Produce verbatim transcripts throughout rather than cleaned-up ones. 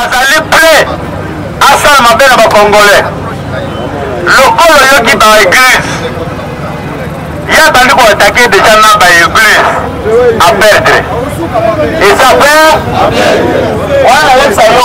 azali prêt asala mabe na bacongolais lokolo yoki baéglise ya bandi koatake déjà na baéglise à perdre et ça fait wana yebisa yo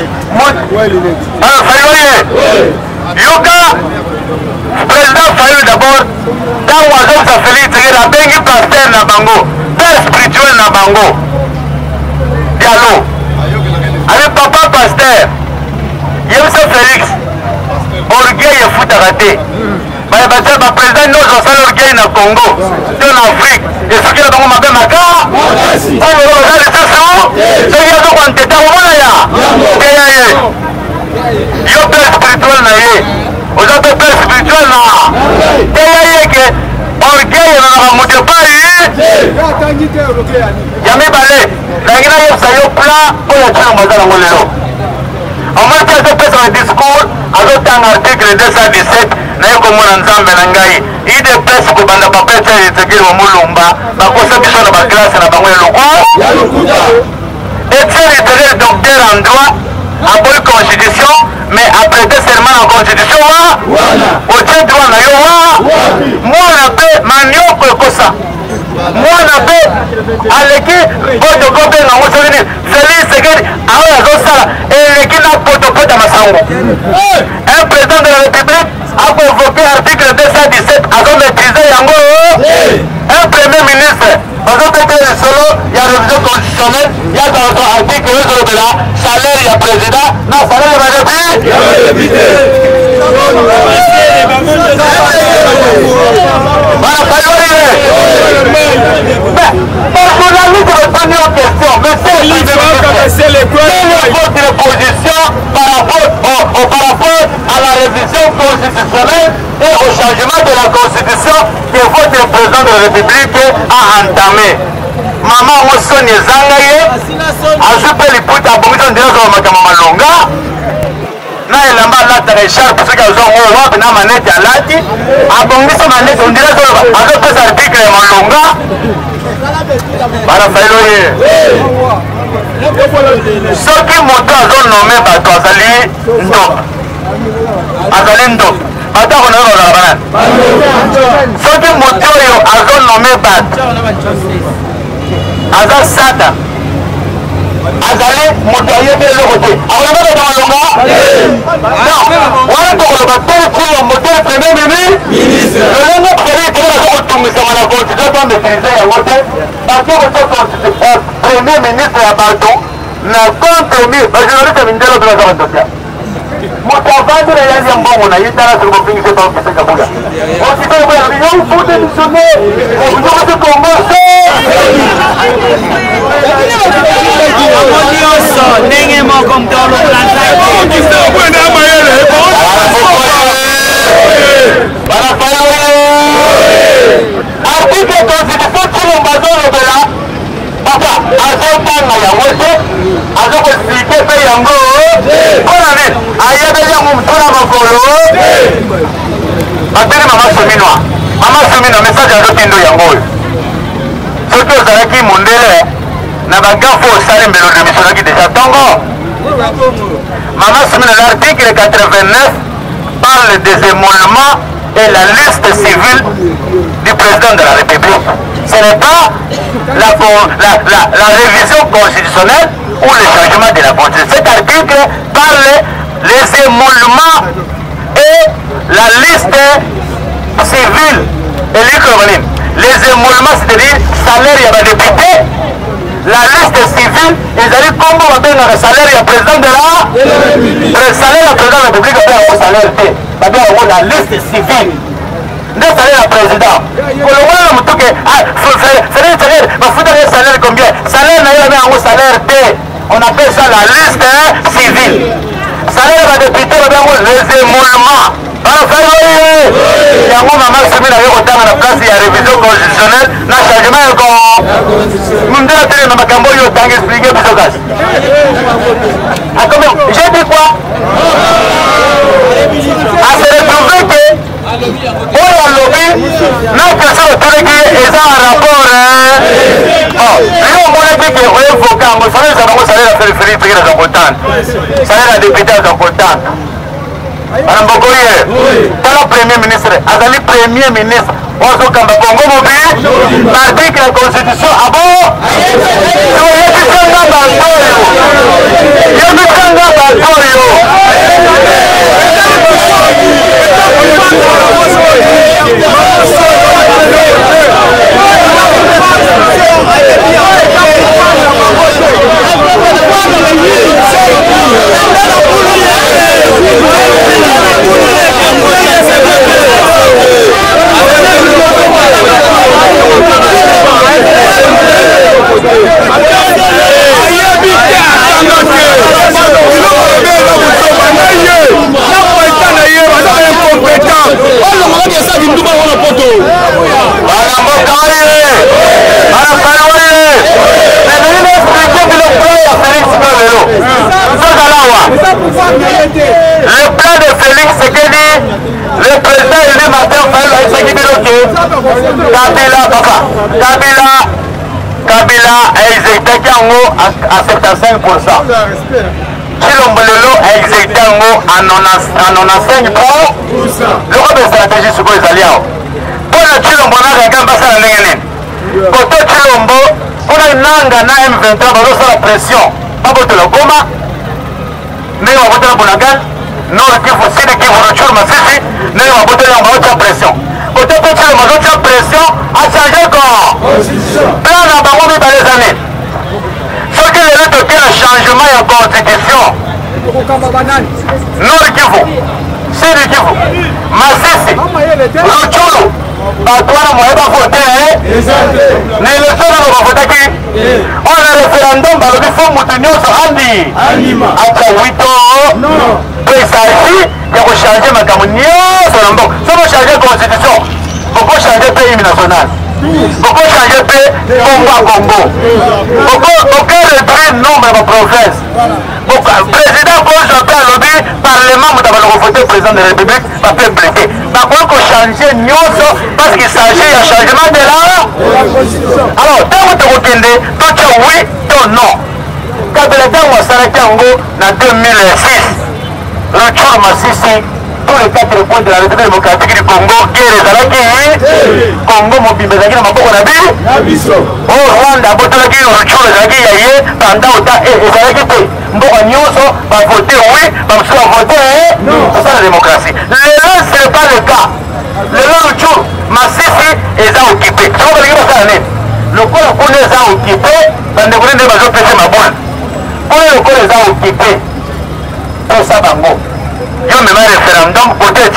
fayoye yoka président Fayolle d'abord ntango azobisa Félix Tshisekedi abengi pasteur na bango père spirituel na bango dialo ale papa pasteur yebisa Félix orgueil efutaka te baprésident nyonso basala orgueil na Congo to na Afrique esoki na bango mabe maka oyo oza lisusu soki azokwanteta komona ya teya ye yo père spirituel na ye oza pe père spirituel na teya ye ke orgueil ememaka moto epai ya mibale nangi nayebisa yo plan oyo atinango aza nango lelo omoi te azopesa na discours azotanga article deux cent dix-sept naye komona nzambe na ngai idps kobanda papa etienne tshisekedi momulumba bakosa biso na baklasse na bango eloko etienne tshisekedi docteur en droit aboli constitution mais aprete serment na constitution wa otie droit na yo wa mwana mpe manioko ekosa mwana mpe aleki botogo mpe nango soki nini Félix Tshisekedi aoyo azosala eleki na potopota masango un président de la république akovoke article deux cent dix-sept azomaîtrise yango un premier ministre bazopete lisolo ya révision constitutionnelle yazalaka article ezolobela salaire ya président na salaire ya badepute bana fayoye journaliste répondez aux questions. Monsieur, quelle est votre position par rapport, au, au, par rapport à la révision constitutionnelle et au changement de la constitution que votre président de la République a entamé? Maman, on sonne les Zangaye, a joué les poutres à Bongo, de la Makama Malonga. Na elamba lata Richard parce que zo o wa na manete alati abongisa manete ondira zo azo pesa article ya Malonga bara fayoye soki moto azo nommé bato azali ndop azali ndop bato ako na rola bana soki moto oyo azo nommé bato aza sata azali moto ayebi eloko te akolanga bato Malonga wana tokoloba tel kili ya modele premier ministre lolenge premier kili aza kotungisama na constitution to maîtrise yango te bato kotia premier ministre ya bato na compromis bajournaliste mindele oto baza badosia moto avandi na yandi ya mbongo na ye tala soki bopingisa baokisaka bula okisaaboyabi yo fute misone ozokoti kongo se nyonso ndenge moko mtolo article constitution kilomba azolobela papa azotanga yango te azokosike mpe yango mpona nini ayebeli yango mtuna makolo bateli mama sominwa mama sominwa message azotindo yango oyo soki ozalaki mondele na bagafo osali mbelo demisionaki deja ntongo mama sominwa l'article quatre-vingt-neuf parle des émoluments et la liste civile du président de la République. Ce n'est pas la, la, la, la révision constitutionnelle ou le changement de la constitution. Cet article parle des émoluments et la liste civile. Et les émoluments, c'est-à-dire salaire des députés, la liste civile, ils allaient comment on donne le salaire du président de la République. Le salaire du président de la République, c'est un salaire T. La liste civile. Le salaire du président. Pour le moment, on dit que salaire, salaire, salaire combien? Salaire, on a un salaire T. On appelle ça la liste civile. Salaire des députés, on a les émoluments. Alors, il y a un moment où on a la place, il y a révision constitutionnelle, il y a changement de constitution. Nous devons dire que nous avons expliqué plus de gaz. J'ai dit quoi? À se retrouver que, pour la lobby, notre personne autour qui est en rapport. Oh, nous avons dit que, vous avez un salaire, ça va vous salaire à faire ministre qui est content. Ça est la députée qui est contente. Madame Bokoye, c'est le premier ministre. Azali premier ministre. On se cambe Congo mobile. L'article de la Constitution. Ah bon? Yabikanga Bantoyo. Yabikanga Bantoyo. Le plan de Félix Sekedi, le président élu Martin Fayulu Sekedi Kabila, papa, Kabila, Kabila a exécuté à soixante-quinze pour cent. Chilombololo a exécuté à quatre-vingt-quinze pour cent. Le de stratégie sur les alliés. Pour le Chilombo, on a un passage à l'Ingénie. Pour le Chilombo, on a une langue na M vingt-trois, on a la pression. Pas pour le Goma. Mais on va voter la Bonagal, non, il faut aussi qu'il faut retourner ma fille, mais on va voter la haute pression. Côté petit, la haute pression a changé quoi? Plein de barons dans les années. Ce qui est le toqué le changement de la constitution. Non, il faut. C'est le qu'il faut. Massissi, Luchulu, Batouana, moi, va voter. Mais le seul qui va voter qui? On a le référendum, il faut moutonner sur Andy. Après huit ans, il s'agit de changer ma campagne. Ça va changer la constitution. Il faut changer le pays national. Il faut changer le pays Congo à Congo. Il faut réduire le nombre de provinces. Le président Jean-Pierre Lobby, parlement, vous avez voté le président de la République, va faire bloquer. Par contre, il faut changer Nyoso parce qu'il s'agit d'un changement de la. Alors, quand vous te retenez, toi tu as oui, toi non. Kabila Tango a s'arrêté en gros en deux mille six. Le Tchou Massissi, tous les quatre points de la République démocratique du Congo, guerre les Alaki, Congo Mobimbe Zaki na Maboko Nabi, au Rwanda, Botolaki, le Tchou Zaki Yaye, pendant autant et Zaki P. Mboko Nyoso va voter oui, va voter non. C'est ça la démocratie. Le long, ce n'est pas le cas. Le long, le Tchou Massissi est occupé. C'est ce que vous avez le corps qu'on les a occupés, dans les grenades de péter ma boule. Pour le corps les a occupés, pour ça, bango. Il y a même un référendum, peut-être,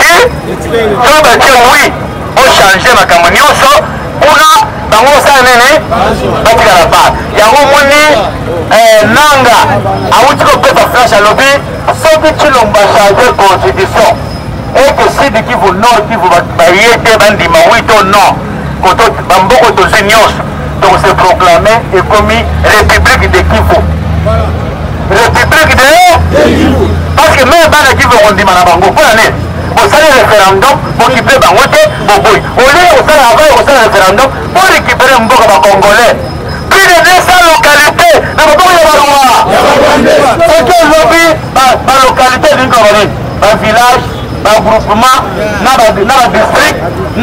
tu oui, pour changer ma campagne, pour là, bango ça, néné, pas de la part. Il y a un moni, nanga, à où tu peux faire flash à lobby, sauf que tu l'as changé la constitution. Et que si qui vous non, qui vous va bailler, des bandits, oui, ton non. Quand Bamboko de Zignos, donc c'est proclamé et commis République de Kivu. République de Kivu. Parce que même dans Kivu, on dit Manabango, pour l'année, vous savez le référendum, pour récupérer Bangote, Boboui. Au lieu de faire avant, vous savez le référendum, pour récupérer un Mboka Congolais. Plus de deux cents localités, dans le Boboui, il y a Baroua. C'est que aujourd'hui, ma localité d'une colonie, un village, un groupement, un district,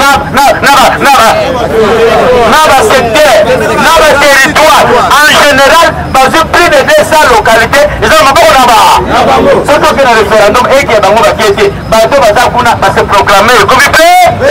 un secteur, un territoire. En général, dans plus de deux cents localités, ils ont beaucoup là-bas. Surtout que le référendum est qu'il y a dans le pays, Bato Bazakuna va se proclamer le comité.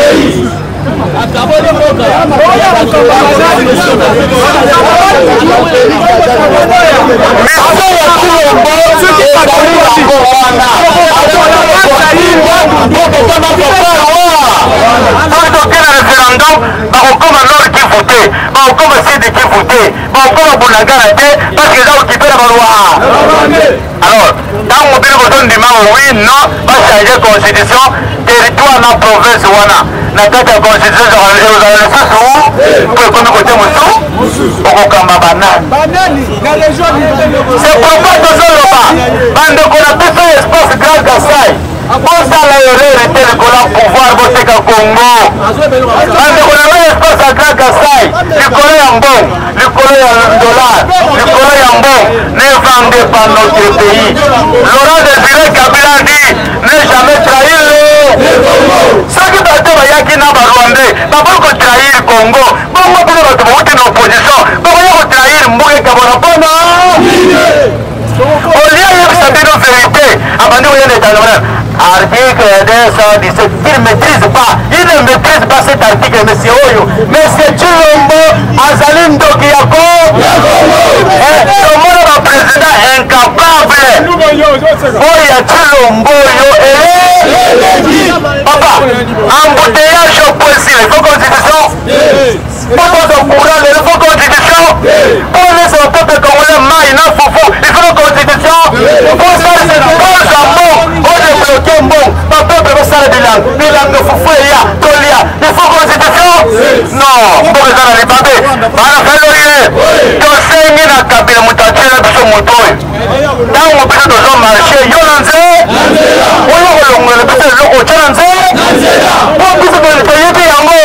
référendum, bakokoma nord qui voté, bakokoma sud qui voté, bakokoma Bunagana parce qu'ils ont occupé la loi. Alors, dans mon bureau de oui, non, va changer la constitution, territoire dans la province wana. Na kati ya constitution aux alliances où pour comme côté musu, bakokamba banani. C'est pourquoi tous les bande qu'on a tout fait espace grâce à ça. Pour ça la te likolo pouvoir boteka Congo bandeko na ngai espace ya Grand Kasai likolo ya mbongo likolo ya dollar likolo ya mbongo ne vende pas notre pays. Laurent Désiré Kabila dit ne jamais trahir soki bato bayaki na barwandais bakoki kotrahir Congo bongo mpona bato bauti na opposition bakoki kotrahir mboka ekabona mpona olia yebisa bino vérité abandi koyenda etanga article deux cent dix-sept il ne maîtrise pas il ne maîtrise pas cet article monsieur oyo monsieur Chilombo azali ndoki yako tomona baprésident incapable oyo ya Chilombo oyo papa embouteillage opposile il faut constitution pour ton courant il faut constitution pour les autres congolais mai na fufu il faut constitution pour ça c'est pour jambon on est bloqué bon peuple va ça bilang bilang fufu ya tolia il faut constitution non pour ça les babé bana kaloye to sengi na kabila mutachela biso motoy dans mon près de son marché yo lanze oyo kolongela biso loko chanze pour biso de payer yango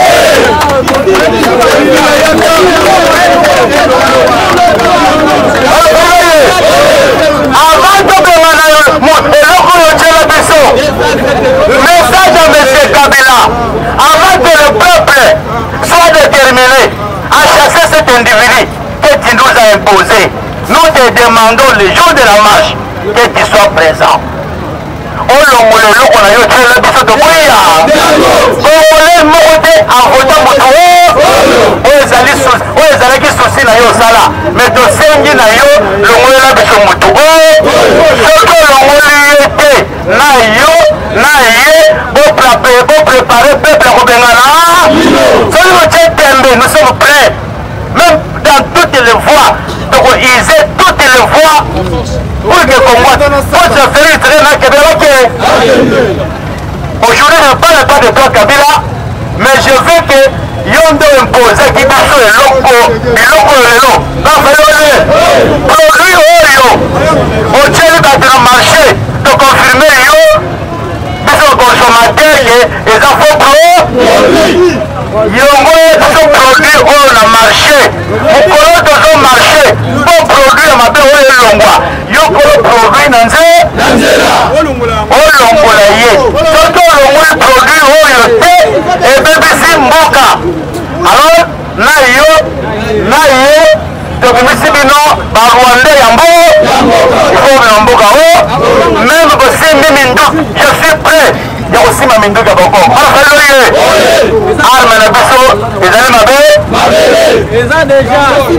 avant de demander eloko yotela biso message à monsieur Kabila avant que le peuple soit déterminé à chasser cet individu que tu nous as imposé. Nous te demandons le jour de la marche que tu sois présent. olongolo eloko na yo tela biso tokoya kongole moko te avota moto oyo ezalaki susi na yo osala me tosengi na yo longolela biso moto oyo soki olongoli ye te na yo na ye boprépare peuple akobengana soki botie tembe nous sommes prêts même dans toutes les voies tokoise toutes les voies pour que Congo votre affaire très na Kabila. Aujourd'hui je ne parle pas de toi Kabila, mais je veux que yondo impose qui biso eloko eloko lelo bafayole produit oyo oteli bato na marché to confirmer yo biso consommateur ke eza faux produit yongo biso produit oyo na marché mokolo tozo marché po produit ya mabe oyo elongwa yokolo produit na nzela olongola ye soki olongoli produit oyo te ebebisi mboka alors na yo na ye tobimisi bino barwandais ya mbo ifobina mboka o meme kosimbi minduki je suis prêt ya kosimba minduki ya boko alakali ye arme na biso ezali mabe eza deja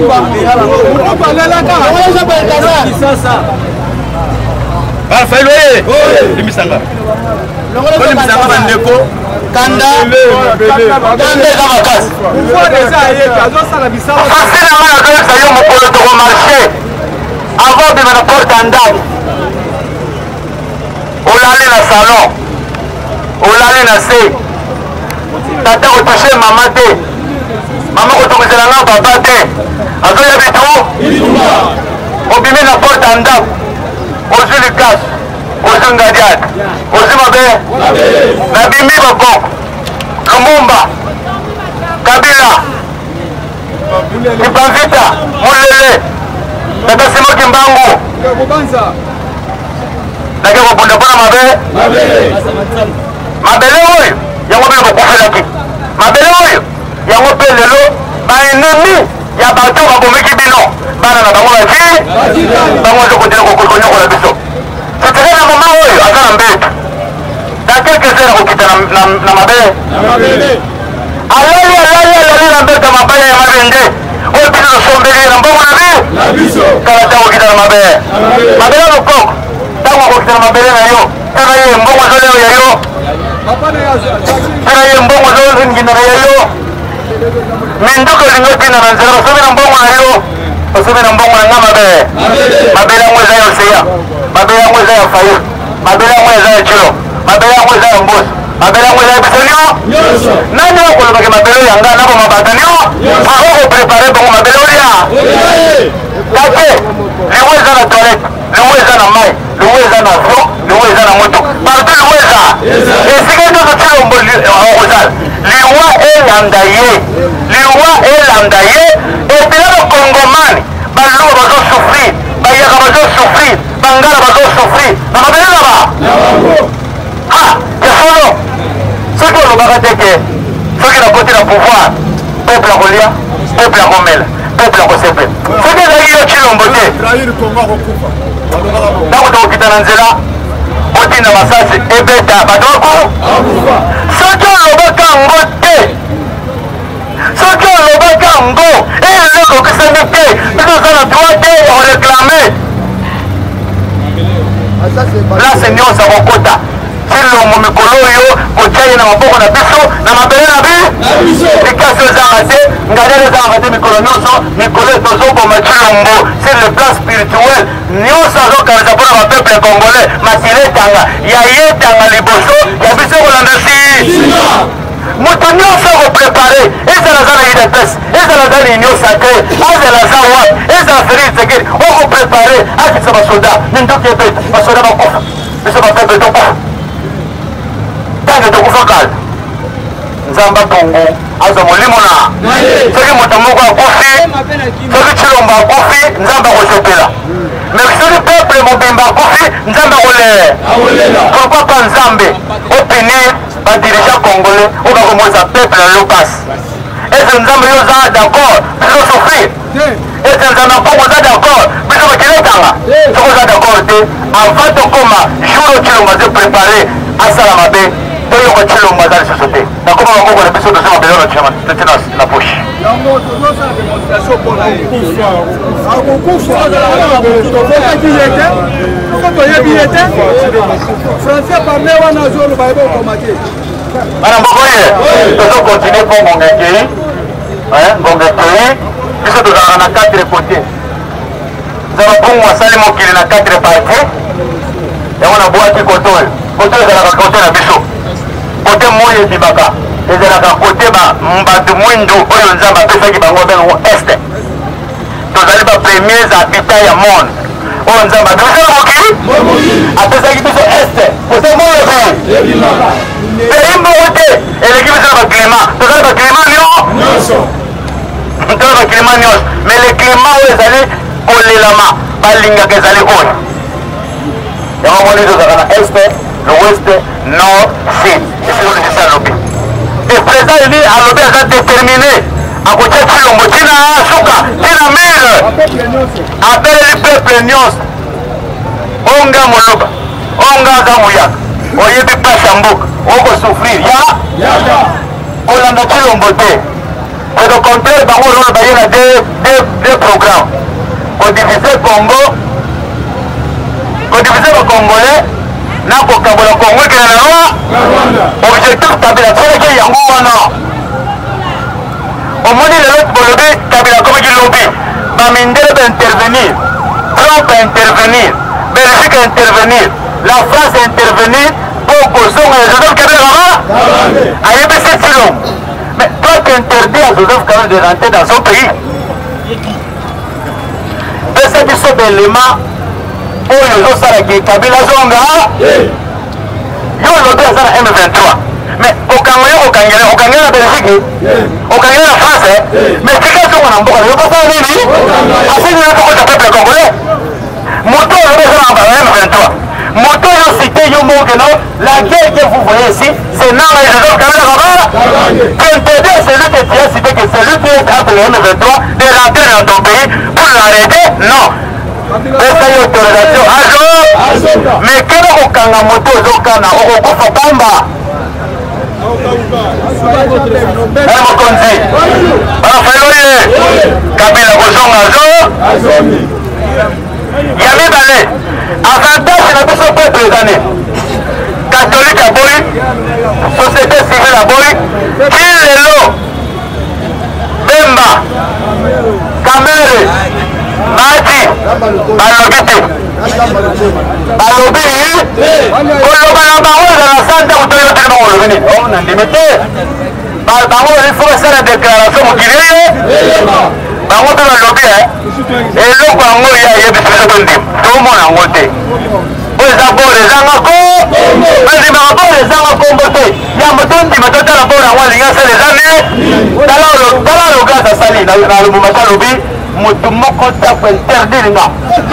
alafali ye limisanga limisanga bandeko kanda kanda eza makasi fasile nga nazoyesa yo mokolo tokomarche avant bima na porte ya ndako olali na salon olali na se tata kotushe mama te mama kotokozela nga papa te azoyebi tu obimi na porte ya ndako ozwi likasi ozwi ngadiate ozwi mabe nabimi baboko lumumba Kabila Kipavita Mulele tata Simoki Mbangu nake kobunda mpona mabe mabele oyo yango mpe bokufelaki mabele oyo yango mpe lelo baennemi ya bato babomeki bino bana na bango baki bango ozokodela kokonyokola biso setele na mama oyo aza na mbetu na quelque heure akokita na mabele alali alali alali na mbetu ya mabele ya mabende oyo biso tosombeli na mbongo na biso kala ntango okita na mabele mabele lokoko ntango akokita na mabele na yo tala ye mbongo azoleo ya yo tala ye mbongo azolingindana ya yo minduka olingi otinda na nzela osomi na mbongo na yo osomi na mbongo na nga mabele mabele yango eza ya oseya mabele yango eza ya fayu mabele yango eza ya chilo mabele yango eza ya mbosi mabele yango eza ya biso nyonso nani okolobaki mabele oyo yanga na bomabata nyonso akokoprepare bongo mabele olia kake lingo eza na toilette lingo eza na mai lingo eza na flo lingo eza na moto partout lingo eza esi elandaye liwa elandaye epela bakongomani baluba bazosufrir bayaka bazosufrir bangala bazosufrir namabelela ba ha esolo soki olobaka teke soki nakoti na pouvoir peuple akolia peuple akomela peuple akosepela soki ezalaki yo chilombo te ntango tokokita na nzela otinda masasi ebeta bato bako soki olobaka yango te soki olobaka yango eloko okisani te biso oza na droit te ya koreklame place nyonso akokota silongo mikolo oyo kotiai na maboko na biso na mabele na biso likasi ezanga te ngadele ezanga te mikolo nyonso mikolo tozoboma chilombo sur le plan spirituel nyonso azokanisa mpona bapeuple congolais makili etanga ya yetanga liboso ya biso kolanda si moto nyonso akoprepare ezala aza na idps ezala aza na union sacré azala aza wap ezala félix tshisekedi okoprepare akitisa basoda nindoki ebeta basoda bakufa biso bapeuple tokufa ntange tokufa kala nzambe atongo azwa molimo na soki moto moko akufi soki chilombo akufi nzambe akosepela mais soki peuple mobimba akufi nzambe akolela pourquoi pas nzambe opinir badirigant congolais oyo bakomwesa peuple na lokasi ese nzambe yo oza d'accord biso souffrir ese nzambe akongo oza d'accord biso bakiletanga soki oza d'accord te avant tokoma jour oyo chilombo azo prépare asala mabe toyoko chilombo aza lisusu te nakoma bakoko na biso toza mabelo tete na poche yango tozosala démonstration mpona akokufa tozokaki ye te soko toyebi ye te français parle wana azoloba yeba okoma te bana mboko ye tozokontinue mpo ngonga ekei ngonga ekei biso tozalaka na quatre côté nzala bongo asali mokili na quatre parti yango na bwaki kote oyo kote ezalaka kote na biso kote moi ebimaka ezalaka kote bato mwindu oyo nzambe apesaki bango bengo este tozali bapremiers habitat ya monde oyo nzambe apesaki mokili apesaki biso este kote moi ebimaka pays moko te eleki biso na baclimat tozali baclimat nyonso tozali baclimat nyonso mais le climat oyo ezali kolelama balingaka ezali oyo yango moni tozalaka na este l'ouest nord sud esiko lisisi alobi e président eli alobi aza déterminé akotia chilombo ntina suka ntina mire abeleli peuple nyonso onga moloba onga aza moyaka oyebi place ya mboka okosouffrir ya kolanda chilombo te c'est le contraire bango lolo baye na deux programmes kodivise congo kodivise bacongolais na kokabola congo ekele na wa objectif kabila tielaki yango wana omoni lelo bolobi kabila komaki lobi bamindele baintervenir trump intervenir belgique intervenir la france intervenir po kozonga ya joseph kabila kama ayebisi silombo mais toi tu interdis à joseph kabila de rentrer dans son pays pesa biso baélément oyo ezosalaki kabila zonga yo olobi aza na M vingt-trois mais okanga yo okangela okangela na belgique okangela na france mais tika zongo na mboka yo kosala nini asinina tokota peuple congolais moto olobi aza na M vingt-trois moto yo cité yo mokeno la guerre que vous voyez ici c'est nanga et joseph kabila kaba tu interdis à celui que tu as cité que celui qui est entre le M vingt-trois de rentrer dans ton pays pour l'arrêter non pesa yo autorisation azo mais kele kokanga moto ozokana okokufa pamba e mokonzi bafelo ye kabila kozonga azo ya mibale avantage na biso peuple ezane catholique aboyi société civile aboyi ti lelo bemba kamere mati balobi te balobi koloba na bango ezala santa kotoyo te bango olobi nini o nandimi te bango ifo basala déclaration mokili ye bango mpe balobi eloko yango ye ayebisi biso to ndima tomona yango te oyo eza bord ezanga ko bandimaka bord ezanga kombo te ya moto ndima totala bord yango alingi asala eza ne tala logrâce asali na lubumbashi alobi moto moko tako interdire nga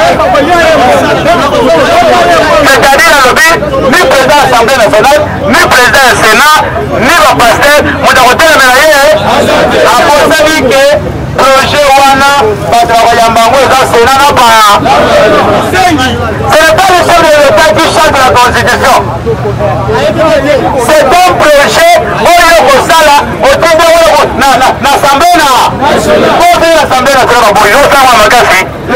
c'est-à-dire alobi ni président ya assemblée nationale ni président ya sénat ni bapaster moto akotelemela ye aposani ke projet wana bato bakoyamba yango eza sénat na baya ce n'est pas le chef de l'état qui chante la constitution c'est un projet oyo kosala otindi oyo na assemblée na kotini na assemblée nationale baboyi osangwa makasi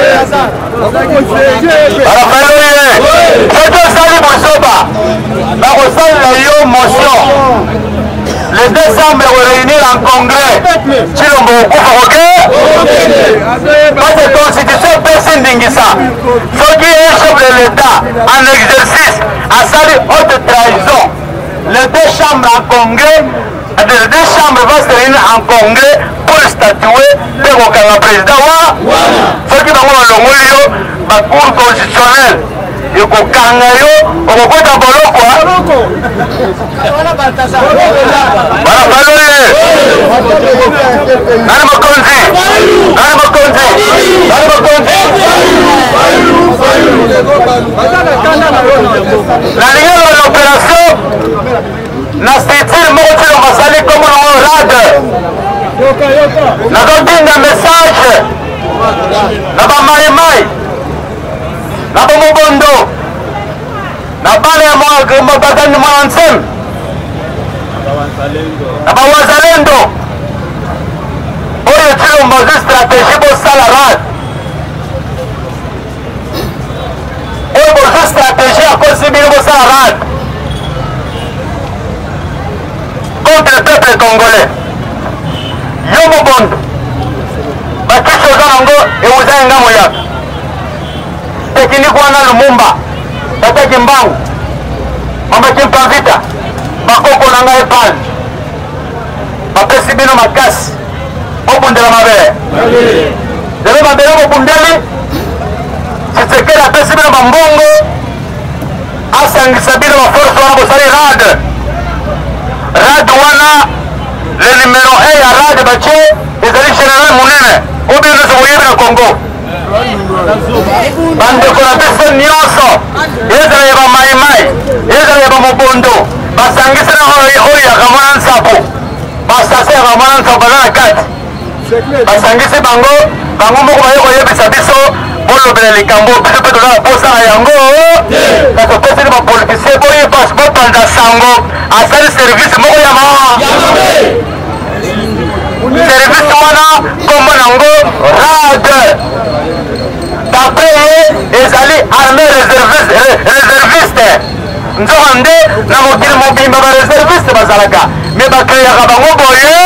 arafalo ye soki osali bosoba bakosalela yo motion le décembre réunir en congrès chilombo okufa koke parce que constitution pesi ndingisa soki ye chef de l'état en exercice asali haute trahison les deux chambres en congrès les deux chambres vont se réunir en congrès pour statuer mpe kokanga président wa soki bango balongoli yo bacour constitutionnelle ekokanga yo okokota boloko balabaloye nani mokonzi nani mokonzi nani mokonzi nalingi loba na opération na structure moko tino basali komo nango rade nazodinga message na bamaimai na bamobondo na bana ya mabagani mwanansem na bawazalendo oyo tilomba zwi stratégie bosala rade oyo bozwi stratégie akosi bino bosala rade contre le peuple congolais yo mobondo bakisi oza nango ewuza yenga moyaka tekinique wana lumumba bataki mbangu mambaki mpavita bakoko na ngai epane bapesi bino makasi obundela mabele lelo mabele bobundeli Tshisekedi apesi bino bambongo asangisa bino baforce wana bosali rade rade wana le numero un ya rade batie ezali général monene oyo bino nyonso boyebi na congo bandeko na biso nyonso ezala ya bamaimai ezala ya bamobondo basangisi na oyo yaka mwana nsapo basase yaka mwana nsapo baza na kati basangisi bango bango moko baye koyebisa biso bolobela likambo biso mpe toza na posa na yango kasi opeseli bapolitisien boyebasi bopanza sango asali service moko ya maa service wana kombo nango rade d'après ye ezali armée réserviste nzoka nde na mokili mobimba baréserviste bazalaka me bakreaka bango boye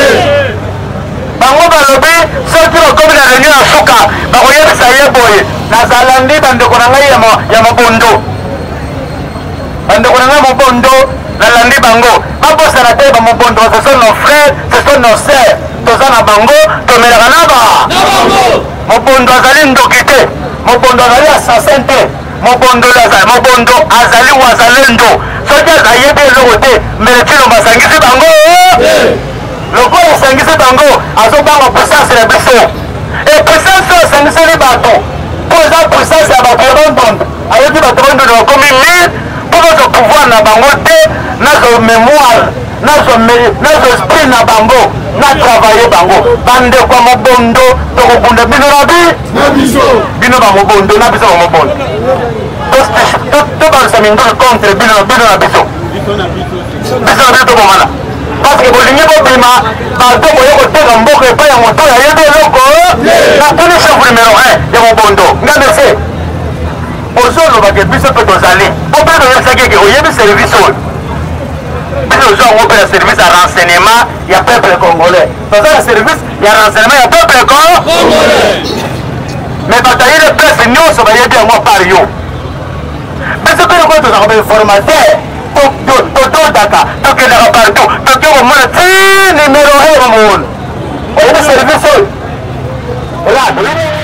bango balobi soki bakomi na réunion ya suka bakoyebisa ye boye nazala ndi bandeko na ngai ya mobondo bandeko na ngai mobondo nalandi bango babosana te bamobondo ce sont nos frères ce sont nos sœurs toza na bango tomelaka na ba mobondo azali ndoki te mobondo azali assassin te mobondo mobondo azali wazalendo soki azayebi eloko te mbele tino basangisi bango lokola asangisi bango azobanga puissance na biso e puissance oyo asangiseli bato mpo eza puissance ya bato ya bandondo ayebi bato bandondo bakomi mille mpo bazwa pouvoir na bango te nazwa mémoire nazwa esprit na bango na travaille bango bandeko ya mobondo tokobunda bino na bi bino bamobondo na biso bamobondo tobalisa mindolo contre bino na bino na biso biso na biso tobomana parce que bolingi bobima bato boye koteka mboka epai ya moto ayebi eloko natuni chef numéro un ya mobondo nga mese ozolobaka biso mpe tozali po mpe toyebisaki eke oyebi service oyo biso ozwa yango mpe na service ya renseignement ya peuple congolais toza na service ya renseignement ya peuple congolais mais bato ayeli presse nyonso bayebi yango apart yo biso mpe lokoyo tozaka bainformateur totodaka tokendaka partout toke komona ti numero un ya bamoona oyebi service oyo elado